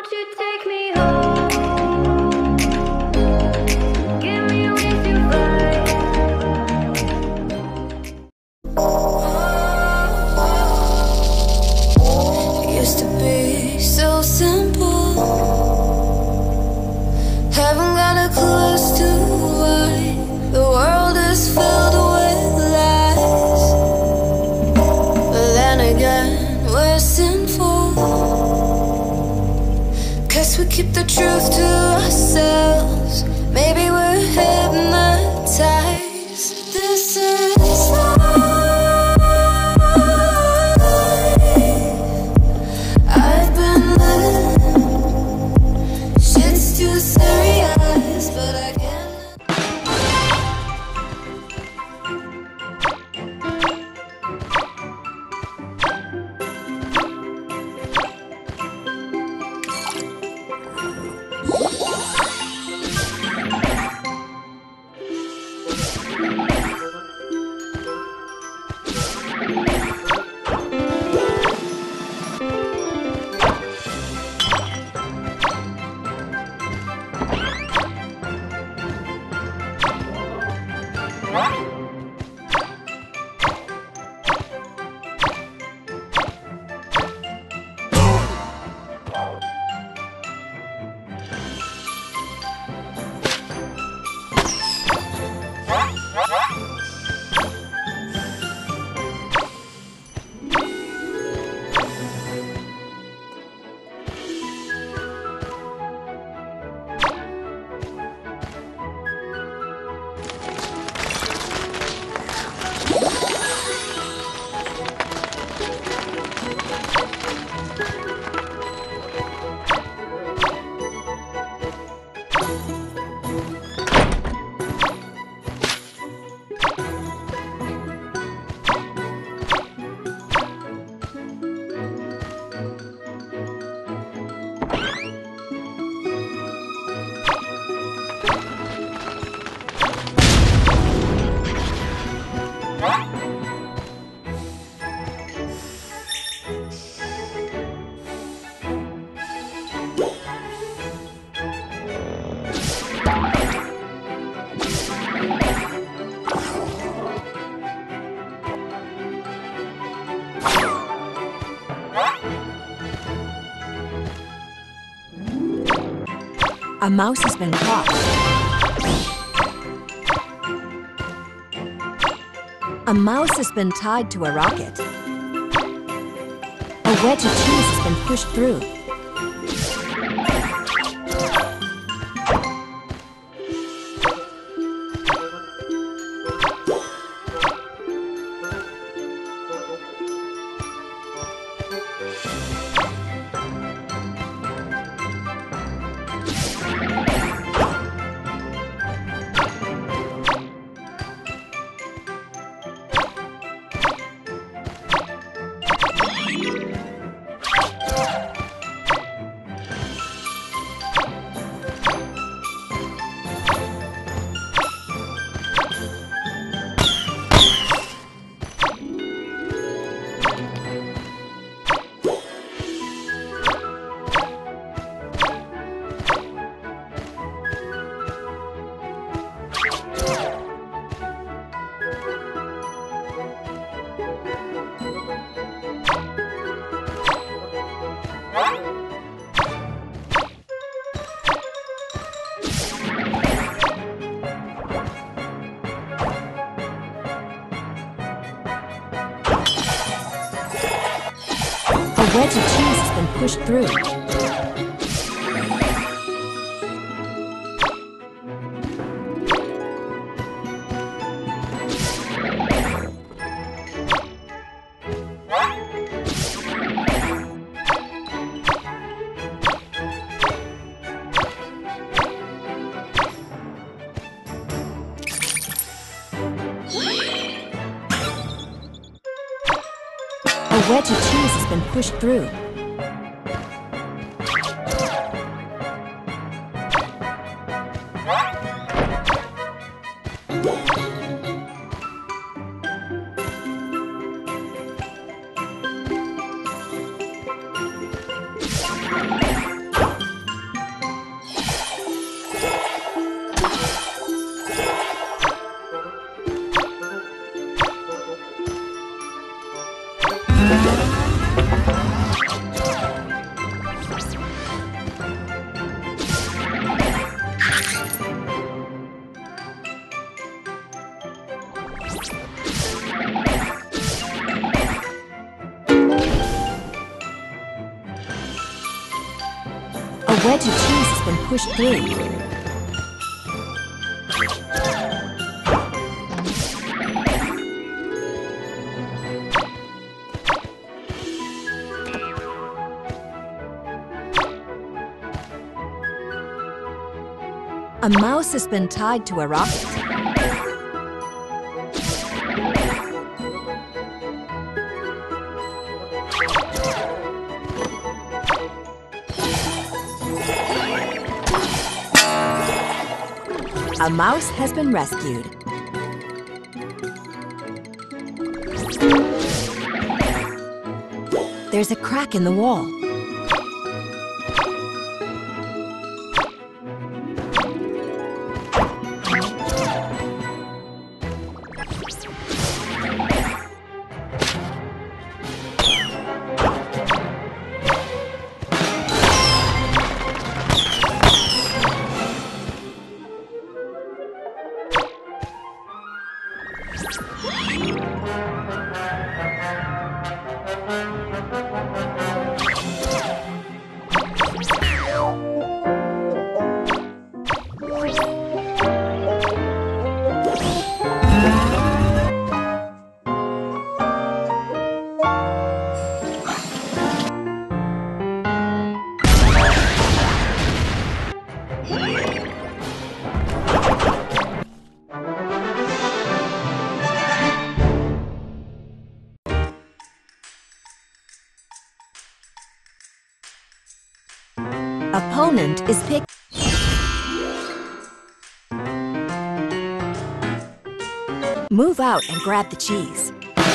Won't you take me home? Get me with your flight. It used to be so simple. Haven't got a clue as to why the world is filled with lies. But then again, we're sinful, 'cause we keep the truth to ourselves. Maybe we're hypnotized. This is life. I've been living. Shit's too serious, but I can't. A mouse has been caught. A mouse has been tied to a rocket. A wedge of cheese has been pushed through. A wedge of cheese has been pushed through. A wedge of cheese has been pushed through. wedge of cheese has been pushed through. A mouse has been tied to a rocket. A mouse has been rescued. There's a crack in the wall. Opponent is picked. Move out and grab the cheese.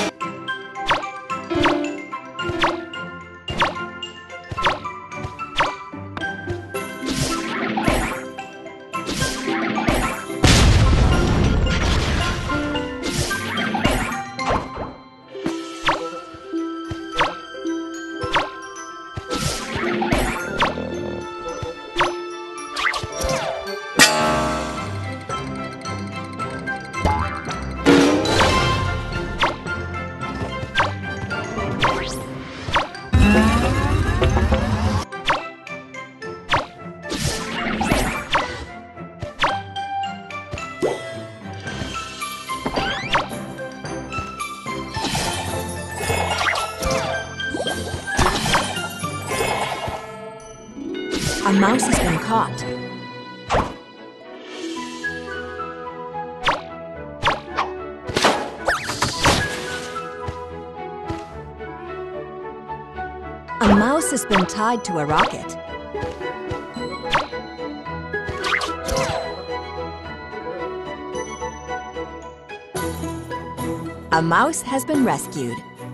A mouse has been caught. A mouse has been tied to a rocket. A mouse has been rescued.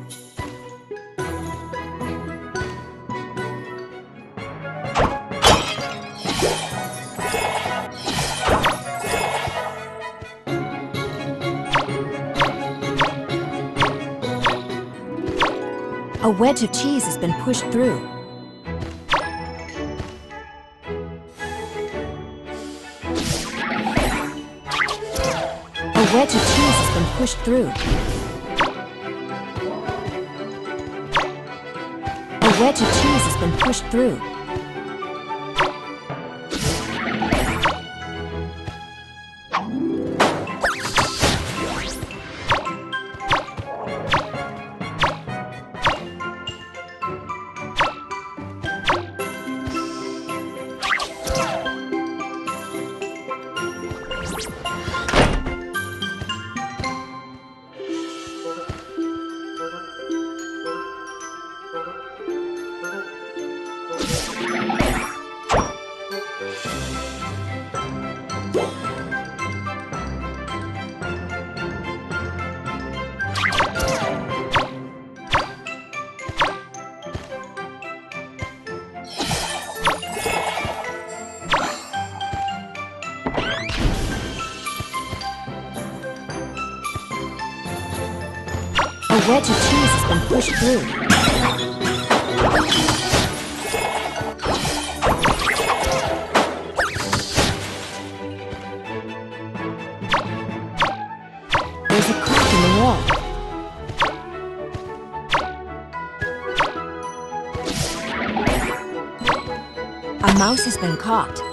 A wedge of cheese has been pushed through. A wedge of cheese has been pushed through. A wedge of cheese has been pushed through. A wedge of cheese has been pushed through. There's a crack in the wall. A mouse has been caught.